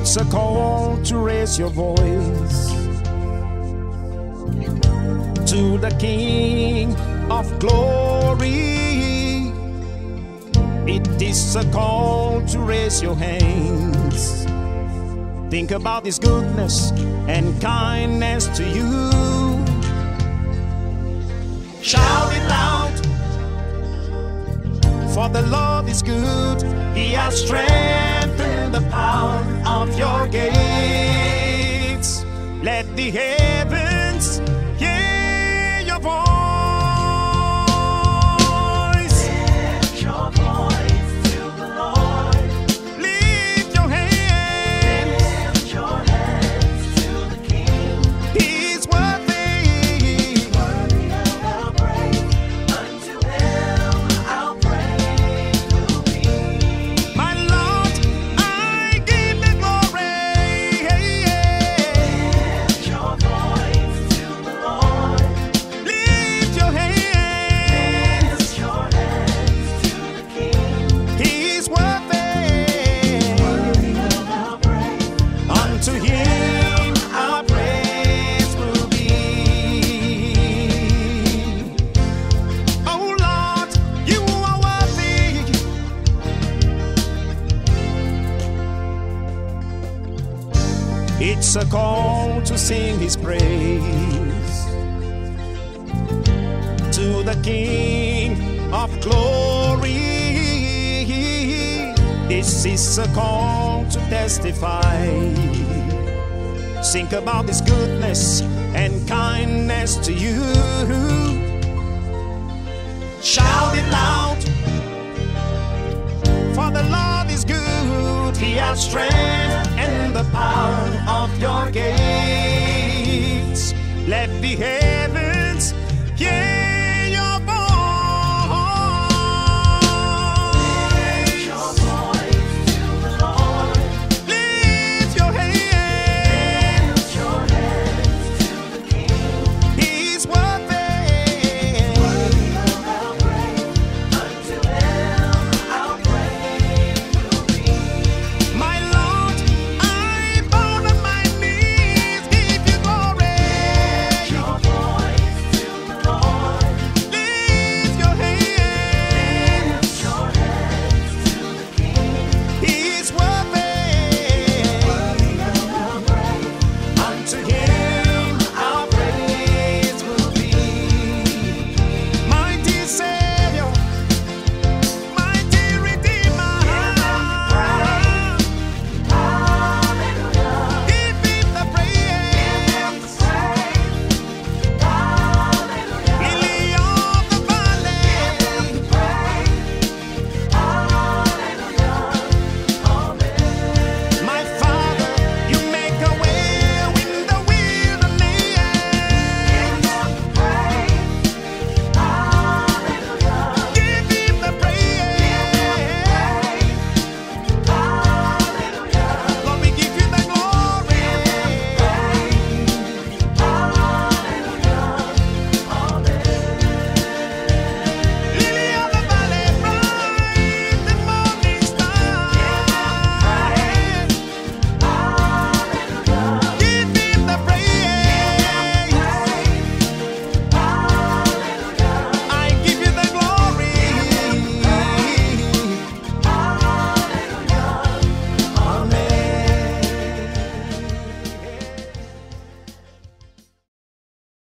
It's a call to raise your voice to the King of glory. It is a call to raise your hands. Think about His goodness and kindness to you. Shout it loud, for the Lord is good. He has strengthened the power of your gates. Let the heavens hear your voice. Lift your voice to the Lord. Lift your hands. Lift your hands to the King. He's worthy. Worthy of our praise. Unto Him our praise will be. My Lord, I give the glory. Lift your voice to the Lord. Lift your hands. Lift your hands to the King. He's worthy. Worthy of our praise. Unto Him our praise will be. Oh Lord, you are worthy. It's a call to sing His praise to the King of glory. This is a call to testify. Think about His goodness and kindness to you. Shout it loud, for the Lord is good. He has strength and the power of your gates. Let the